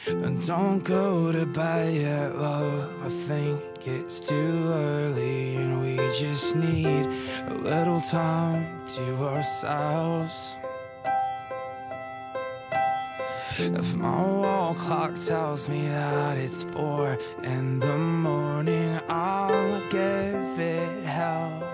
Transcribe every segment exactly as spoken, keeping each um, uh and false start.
And don't go to bed yet, love. I think it's too early, and we just need a little time to ourselves. If my wall clock tells me that it's four in the morning, I'll give it hell.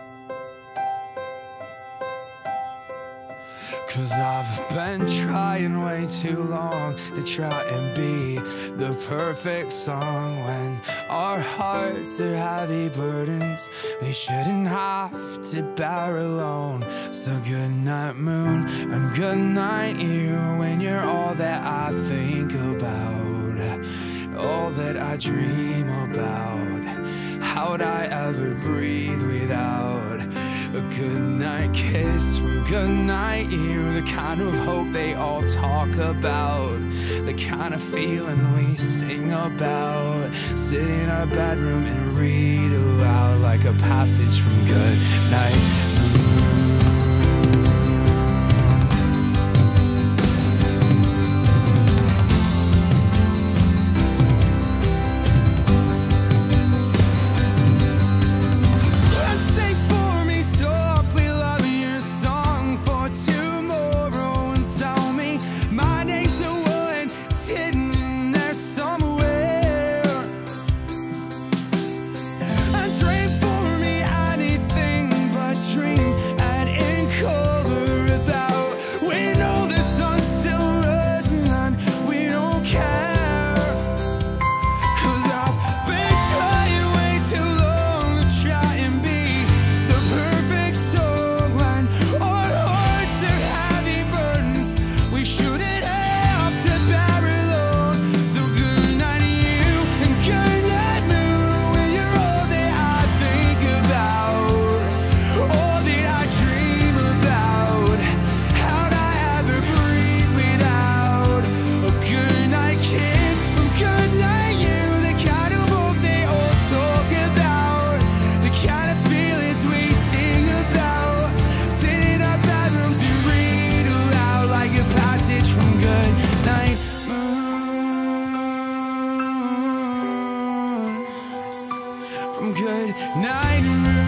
'Cause I've been trying way too long to try and be the perfect song. When our hearts are heavy burdens we shouldn't have to bear alone. So good night moon and good night you, when you're all that I think about, all that I dream about. How'd I ever breathe without a goodnight kiss from goodnight you? The kind of hope they all talk about, the kind of feeling we sing about. Sit in our bedroom and read aloud like a passage from Goodnight Moon. Good night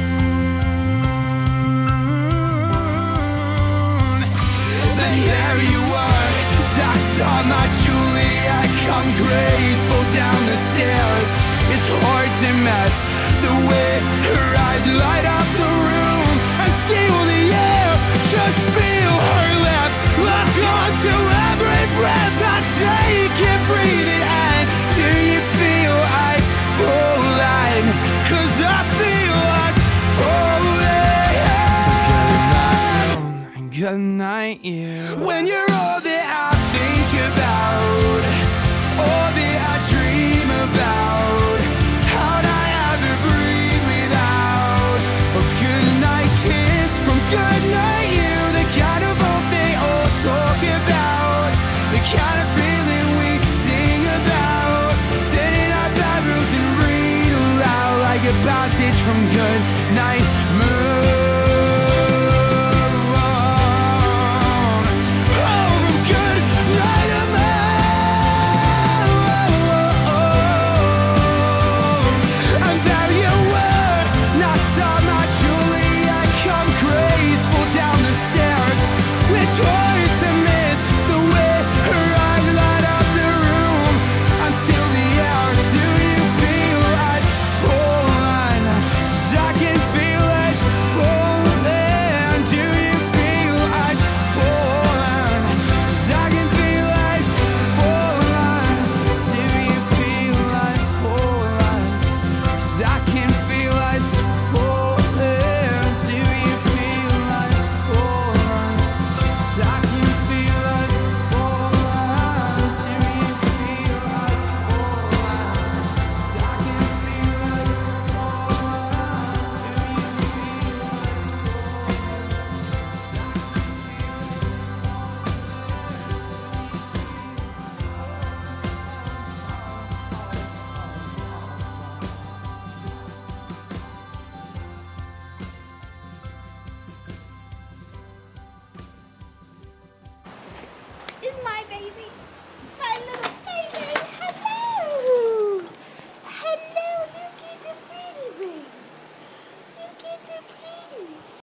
moon. Then there you were, as I saw my Juliet come graceful down the stairs. It's hard to miss the way her eyes light up the room and steal the air. Just feel her lips lock onto every breath I take it, breathe it in. Do you feel us falling? 'Cause I feel us falling. So good night moon and good night you, when you're